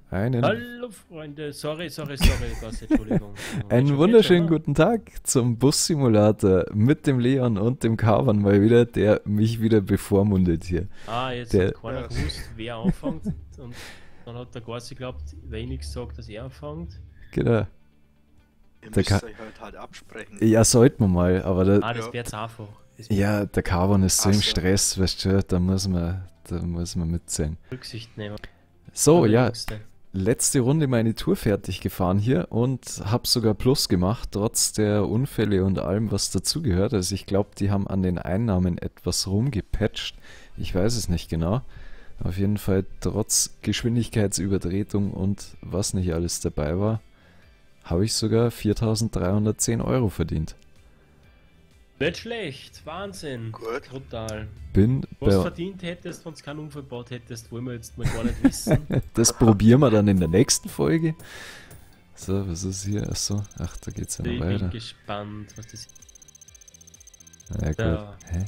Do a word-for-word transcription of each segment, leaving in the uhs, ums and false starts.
Einen, Hallo Freunde, sorry, sorry, sorry, was, Entschuldigung. einen Schon wunderschönen oder? guten Tag zum Bus-Simulator mit dem Leon und dem Karvan mal wieder, der mich wieder bevormundet hier. Ah, jetzt hat Der, keiner Ja, gewusst, wer anfängt und dann hat der Gassi geglaubt, wenn ich nichts sagt, dass er anfängt. genau, ihr der Ka müsst euch halt halt absprechen. ja, sollten wir mal, aber der, Ah, das Ja. wäre jetzt einfach. Das ja, der Karvan ist so Ach im so. Stress, weißt du, da muss man, da muss man mitziehen. Rücksicht nehmen. So, Der ja, Jüngste. letzte Runde meine Tour fertig gefahren hier und habe sogar Plus gemacht, trotz der Unfälle und allem, was dazugehört. Also ich glaube, die haben an den Einnahmen etwas rumgepatcht. Ich weiß es nicht genau. Auf jeden Fall trotz Geschwindigkeitsübertretung und was nicht alles dabei war, habe ich sogar viertausenddreihundertzehn Euro verdient. Nicht schlecht, Wahnsinn. Gut. Brutal. Bin Was bei, verdient hättest, wenn du keinen Unfall gebaut hättest, wollen wir jetzt mal gar nicht wissen. das probieren wir dann in der nächsten Folge. So, was ist hier? Achso, ach, da geht's ja noch Ich bin weiter. gespannt, was das ist. Ja, gut. Ja. Hä?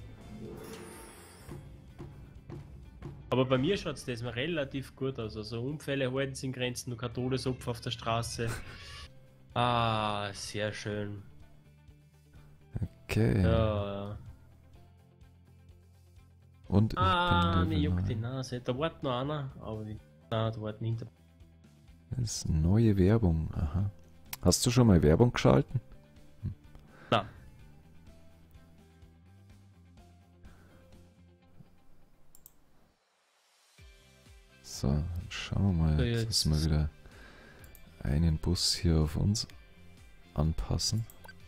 Aber bei mir schaut es das mal relativ gut aus. Also Unfälle halten sich in Grenzen, nur kein Todesopfer auf der Straße. Ah, sehr schön. Okay. Ja. Und ich Ah, bin mir Level juckt die neun. Nase. Da wartet noch einer, aber ich, nein, da warten hinter. Das ist neue Werbung. Aha. Hast du schon mal Werbung geschalten? Nein. So, dann schauen wir mal. So, Jetzt jetzt- müssen wir wieder einen Bus hier auf uns anpassen.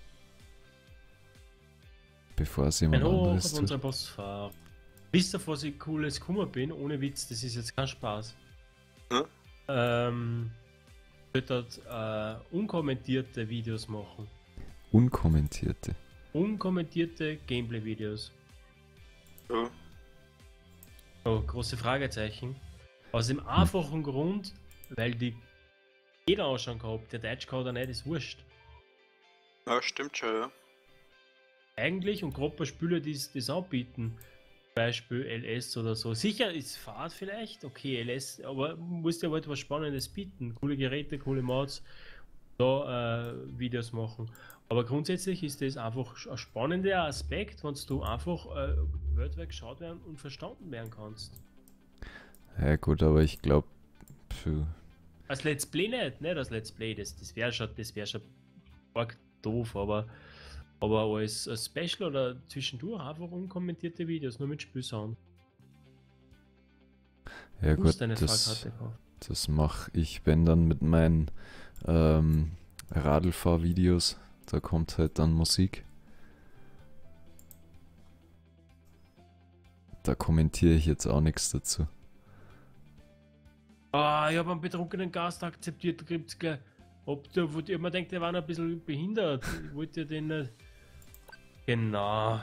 Bevor es jemand Ein Hoch anderes auf tut. unseren Busfahrer. Wisst ihr, was ich cooles Kummer bin? Ohne Witz, das ist jetzt kein Spaß. Hm? Ähm, ich würde dort äh, unkommentierte Videos machen. Unkommentierte. Unkommentierte Gameplay-Videos. Ja. Oh, große Fragezeichen. Aus dem einfachen Grund, weil die jeder anschauen gehabt, der Deutsch kann oder nicht, ist wurscht. Ja, stimmt schon, ja. Eigentlich und gerade bei Spielen, die das anbieten, Beispiel L S oder so. Sicher ist Fahrt vielleicht, okay, L S, aber muss dir halt was Spannendes bieten. Coole Geräte, coole Mods, da äh, Videos machen. Aber grundsätzlich ist das einfach ein spannender Aspekt, wenn du einfach äh, weltweit geschaut werden und verstanden werden kannst. Ja gut, aber ich glaube, Als Let's Play nicht, nicht als Let's Play, das, das wäre schon, das wäre schon arg doof, aber, aber als, als Special oder zwischendurch einfach unkommentierte Videos, nur mit Spielsound. ja Du musst gut, deine das, Fahrkarte kaufen. das mache ich, wenn dann mit meinen ähm, Radlfahrvideos. Da kommt halt dann Musik. Da kommentiere ich jetzt auch nichts dazu. Ah, ich habe einen betrunkenen Gast akzeptiert, da gibt's gleich. Ob der, wo die, man denkt, der war noch ein bisschen behindert. Ich wollte ja den nicht. Genau.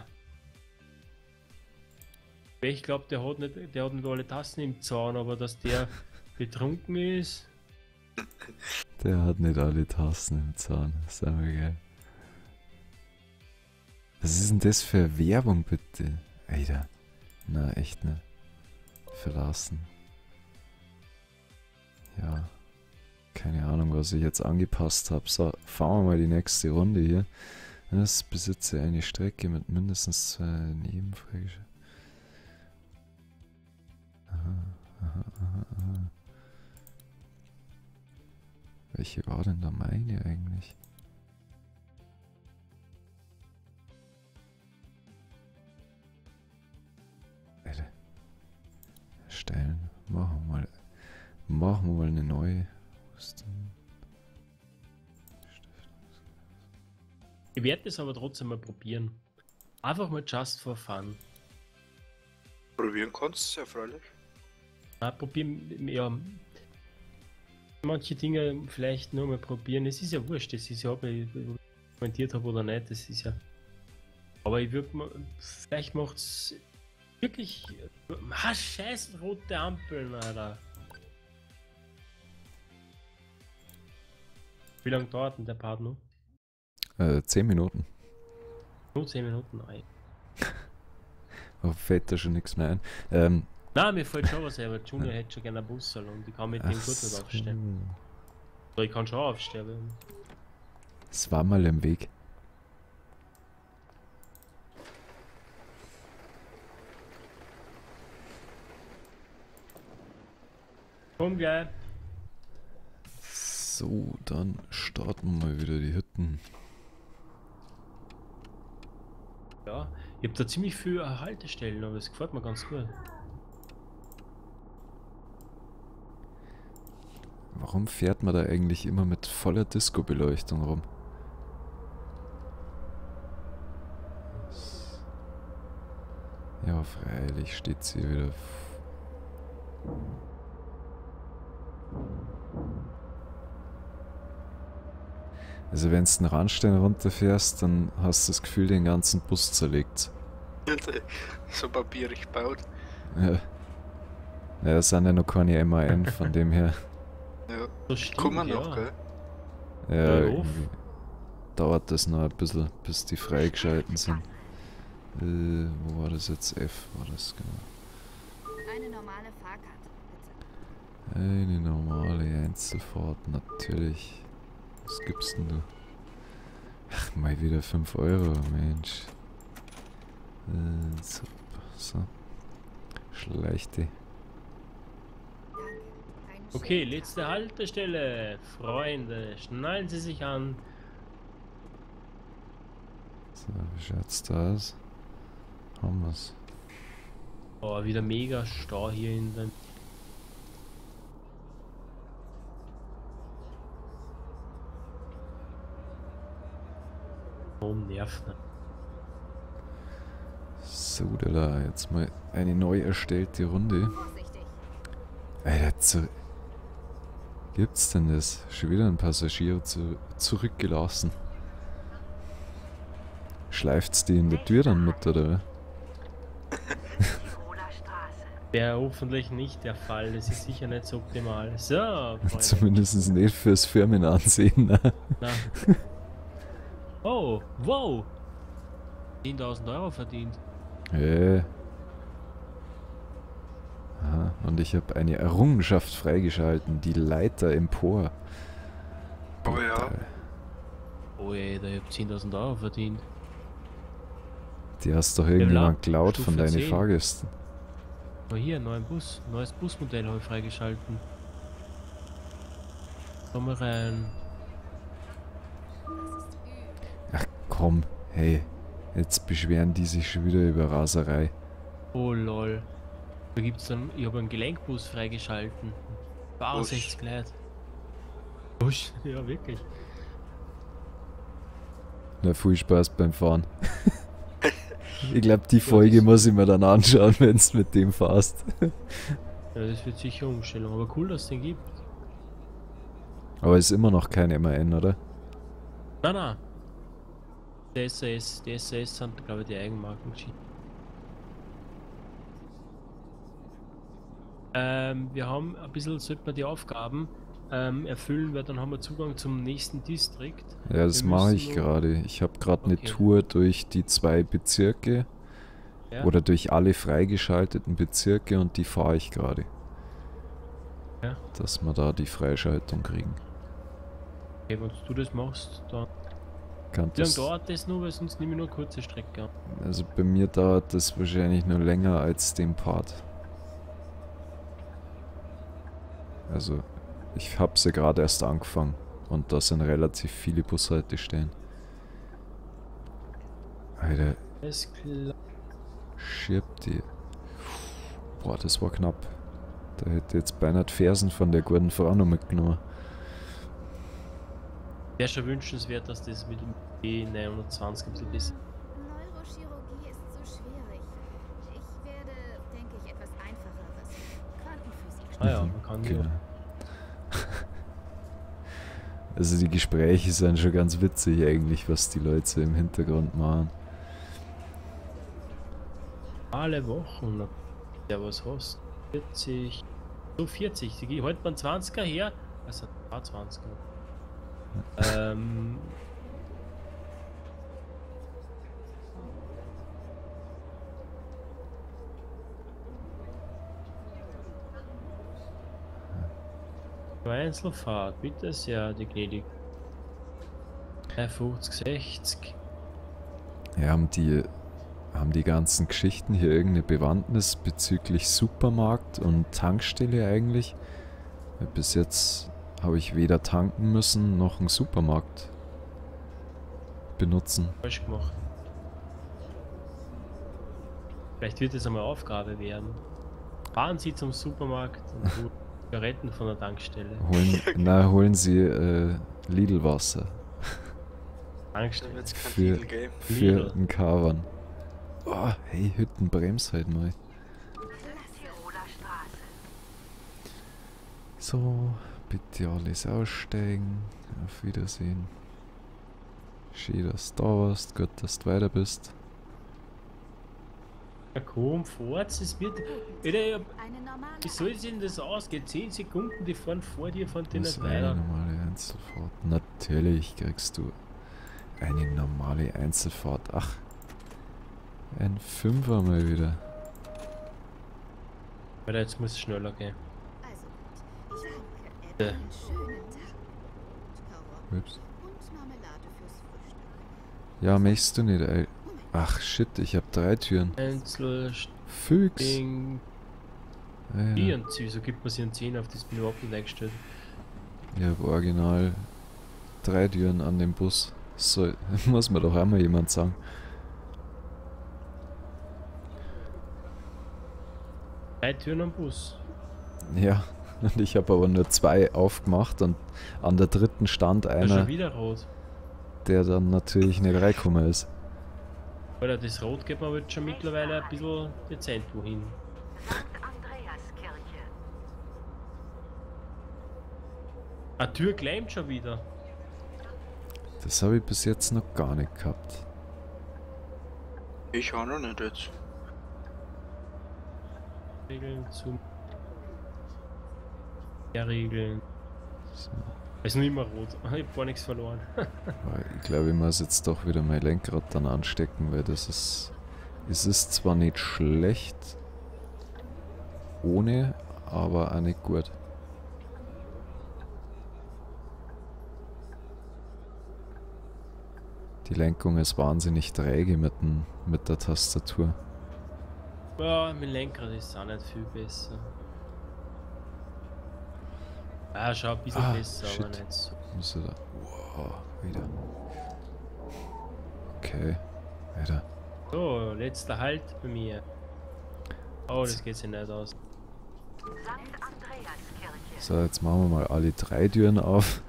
Ich glaube, der hat nicht, der hat nicht alle Tassen im Zaun, aber dass der betrunken ist. Der hat nicht alle Tasten im Zahn. Das ist aber geil. Was ist denn das für Werbung, bitte? Alter. Na, echt ne. Verlassen. Ja. Keine Ahnung, was ich jetzt angepasst habe. So, fahren wir mal die nächste Runde hier. Das besitze eine Strecke mit mindestens zwei Nebenfreigeschäften. Aha, aha, aha, aha. Welche war denn da meine eigentlich? Alter. Erstellen. Machen wir mal. Machen wir mal eine neue. Wo ist denn? Ich werde das aber trotzdem mal probieren. Einfach mal just for fun. Probieren kannst du ja freilich. Ja, probieren, ja. Manche Dinge vielleicht nur mal probieren. Es ist ja wurscht, das ist ja, ob ich kommentiert habe oder nicht, das ist ja. Aber ich würde mal, vielleicht macht es wirklich. Ah, scheiß rote Ampeln, Alter. Wie lange dauert denn der Part noch? Äh, zehn Minuten. Nur zehn Minuten, nein. Oh, fällt da schon nichts mehr ein. Ähm, Nein, mir fällt schon was ein, aber Junior hätte schon gerne einen Busserl und ich kann mit dem Ach gut nicht so. aufstehen. Oder ich kann schon aufstehen. aber- Es war mal im Weg. Komm gleich. So, dann starten wir mal wieder die Hütten. Ja, ich habe da ziemlich viele Haltestellen, aber es gefällt mir ganz gut. Warum fährt man da eigentlich immer mit voller Disco-Beleuchtung rum? Ja, freilich steht sie hier wieder. Also wenn du den Randstein runterfährst, dann hast du das Gefühl, den ganzen Bus zerlegt. So papierig gebaut. Ja. Ja, das sind ja noch keine M A N, von dem her. Ja. Das stimmt, Kommen wir ja. noch, gell? Ja, Ja, irgendwie dauert das noch ein bisschen, bis die freigeschalten sind. Äh, wo war das jetzt? F war das, genau. Eine normale Fahrkarte, bitte. Eine normale Einzelfahrt, natürlich. Was gibt's denn da? Ach, mal wieder fünf Euro, Mensch. Äh, so, so. Schleichte. Danke. Einen Okay, schönen letzte Tag. Haltestelle. Freunde, schnallen Sie sich an. So, wie schaut's da aus? Haben wir's. Oh, wieder mega Stau hier in den. Oh, nervt. Ne? So, da jetzt mal eine neu erstellte Runde. Vorsichtig. Alter, zu gibt's denn das? Schon wieder ein Passagier zu zurückgelassen. Schleift's die in der Tür dann mit, oder? Tiroler Straße. Wäre hoffentlich nicht der Fall. Das ist sicher nicht so optimal. So, Freunde. Zumindest nicht fürs Firmenansehen, ne? Na. Oh, wow. zehntausend Euro verdient. Äh. Aha, und ich habe eine Errungenschaft freigeschalten, die Leiter empor. Oh ja. Brutal. Oh ey, da hab ich zehntausend Euro verdient. Die hast doch Level irgendjemand up, geklaut von Stufe deinen zehn. Fahrgästen. Oh hier, neuer Bus. Neues Busmodell habe ich freigeschalten. Komm mal rein. Das ist Ü. Ach komm, hey. Jetzt beschweren die sich schon wieder über Raserei. Oh lol. Da gibt's dann, ich habe einen Gelenkbus freigeschalten. sechzig Leute. Busch? Ja, wirklich. Na, viel Spaß beim Fahren. Ich glaube, die Folge muss ich mir dann anschauen, wenn du mit dem fährst. Ja, das wird sicher Umstellung, aber cool, dass es den gibt. Aber ist immer noch kein M A N, oder? Nein, nein. Die S A S, die S A S sind, glaube ich, die Eigenmarkengeschichten. Ähm, wir haben ein bisschen, sollten wir die Aufgaben ähm, erfüllen, weil dann haben wir Zugang zum nächsten Distrikt. Ja, das Wir mache müssen ich nur- gerade. Ich habe gerade eine Okay. Tour durch die zwei Bezirke Ja. oder durch alle freigeschalteten Bezirke und die fahre ich gerade. Ja. Dass wir da die Freischaltung kriegen. Okay, wenn du das machst, dann. Kann Wie lange das, dauert das nur, weil sonst nehme ich nur eine kurze Strecke an. also bei mir dauert das wahrscheinlich nur länger als den Part. Also ich habe sie gerade erst angefangen und da sind relativ viele Bushaltestellen. Alter, Alles klar. schirbt die. Boah, das war knapp. Da hätte jetzt beinahe die Fersen von der guten Frau noch mitgenommen. Wäre schon wünschenswert, dass das mit dem B neunhundertzwanzig ein bisschen besser. Neurochirurgie ist so schwierig. Ich werde, denke ich, etwas einfacheres. Quantenphysik. Ah ja, man kann die Genau. Also die Gespräche sind schon ganz witzig eigentlich, was die Leute so im Hintergrund machen. alle Wochen. Der was hast. vierzig. So vierzig. Die gehen heute beim zwanziger her. Also zwanziger. ähm. Einzelfahrt, bitte sehr, die gnädig. fünfzig, sechzig. Ja, haben die, haben die ganzen Geschichten hier irgendeine Bewandtnis bezüglich Supermarkt und Tankstelle eigentlich? Weil bis jetzt habe ich weder tanken müssen, noch einen Supermarkt benutzen. Falsch gemacht. Vielleicht wird es einmal Aufgabe werden. Fahren Sie zum Supermarkt und holen Zigaretten von der Tankstelle. Holen, na, holen Sie äh, Lidl-Wasser Da Tankstelle. wird es kein Für- Lidl geben. für Lidl. einen Caravan. Oh, hey, Hütten, brems halt mal. So, bitte alles aussteigen. Auf Wiedersehen. Schön, dass du da warst. Gut, dass du weiter bist. Ja, komm, fort, es wird. Alter, ich hab- Eine normale wie soll es denn das ausgehen? zehn Sekunden, die fahren vor dir, fahren die Das nicht ist eine weiter. normale Einzelfahrt. Natürlich kriegst du eine normale Einzelfahrt. Ach, ein Fünfer mal wieder. Alter, jetzt muss es schneller gehen. Also gut, ich danke Ed. Ja. Einen schönen Tag. Und Karotten Ups. und Marmelade fürs Frühstück. Ja, möchtest du nicht, ey. Moment. Ach shit, ich hab drei Türen. Einzelstück, Füchs. Ja, ja. die und wieso gibt man sich einen zehn auf das bin ich überhaupt nicht eingestellt. Ich hab original drei Türen an dem Bus. So, muss mir doch einmal jemand sagen. Drei Türen am Bus. Ja, und ich habe aber nur zwei aufgemacht und an der dritten stand Da ist einer, schon wieder rot. der dann natürlich nicht reingekommen ist. Alter, das Rot geht mir jetzt schon mittlerweile ein bisschen dezent wohin. Eine Tür gleimt schon wieder. Das habe ich bis jetzt noch gar nicht gehabt. Ich auch noch nicht jetzt. Regeln zum. Ja, Regeln. So. Es ist noch immer rot. Ich hab gar nichts verloren. Aber ich glaube, ich muss jetzt doch wieder mein Lenkrad dann anstecken, weil das ist. Es ist zwar nicht schlecht ohne, aber auch nicht gut. Die Lenkung ist wahnsinnig träge mit, dem, mit der Tastatur. Ja, mein Lenkrad ist auch nicht viel besser. Ah, schau ein bisschen Ah, besser, aber shit. nicht so. Muss ich da. Wow, wieder. Okay, weiter. So, letzter Halt bei mir. Oh, das geht sich nicht aus. So, jetzt machen wir mal alle drei Türen auf.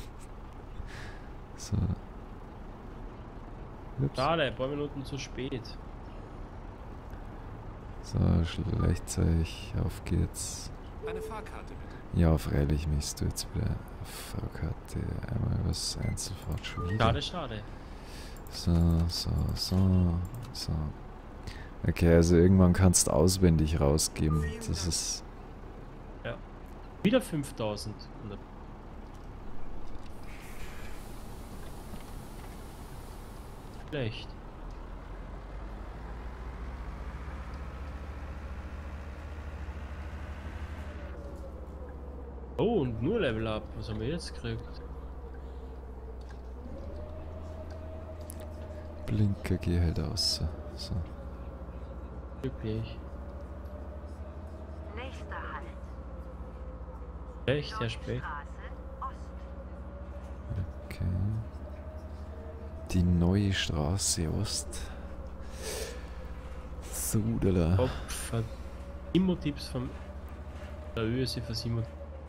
So. Ups. Schade, ein paar Minuten zu spät. So, gleichzeitig auf geht's. Eine Fahrkarte bitte. Ja, freilich misst du jetzt wieder Fahrkarte. Einmal was Einzelfahrt schon wieder. Schade, schade. So, so, so, so. Okay, also irgendwann kannst du auswendig rausgeben. Das ist. Wieder fünftausend. Schlecht. Oh, und nur Level Up. Was haben wir jetzt gekriegt? Blinker, geh halt aus. So. Glücklich. Nächster Halt. Schlecht, ja spät. Straße Ost. Okay. Die neue Straße Ost. So, da. Kopf hat Immo-Tipps vom der ÖSE für Simon.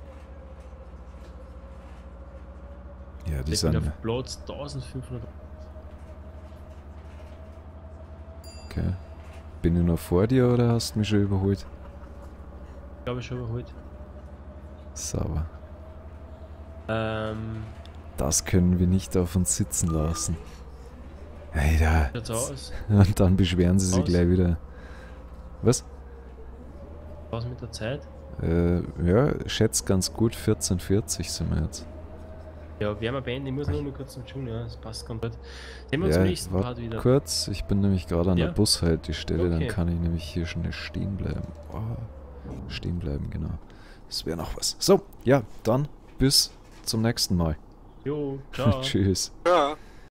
Ja, die Ich bin sind. auf Platz eintausendfünfhundert. Okay. Bin ich noch vor dir oder hast du mich schon überholt? Glaube ich schon überholt. Sauber. Ähm, Das können wir nicht auf uns sitzen lassen. Alter. schaut's aus. Und dann beschweren sie sich Aus. gleich wieder. Was? Was mit der Zeit? Äh, ja, schätzt ganz gut, vierzehn vierzig sind wir jetzt. Ja, werden wir beenden. Ich muss nur noch kurz zum Schuhen, ja, das passt ganz gut. Sehen wir uns Ja, im nächsten wart Part wieder. kurz, ich bin nämlich gerade an Ja. der Bushaltestelle, Okay. dann kann ich nämlich hier schnell stehen bleiben. Oh, stehen bleiben, genau. Das wäre noch was. So, ja, dann bis zum nächsten Mal. Jo, ciao. Tschüss. Ja.